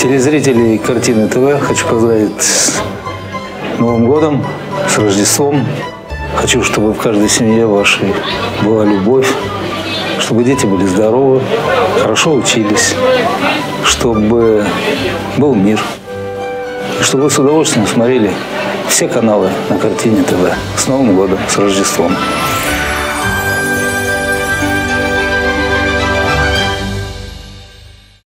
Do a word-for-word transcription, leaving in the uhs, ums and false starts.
Телезрителей «Картины ТВ» хочу поздравить с Новым годом, с Рождеством. Хочу, чтобы в каждой семье вашей была любовь, чтобы дети были здоровы, хорошо учились, чтобы был мир, и чтобы вы с удовольствием смотрели все каналы на «Картине ТВ». С Новым годом, с Рождеством!